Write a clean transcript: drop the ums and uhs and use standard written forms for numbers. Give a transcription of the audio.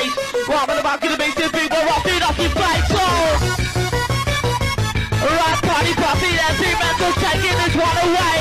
face. Right, I'm about to make this big one, rock it off your face, so. Right, party, puffy, that's it, man, so taking this one away.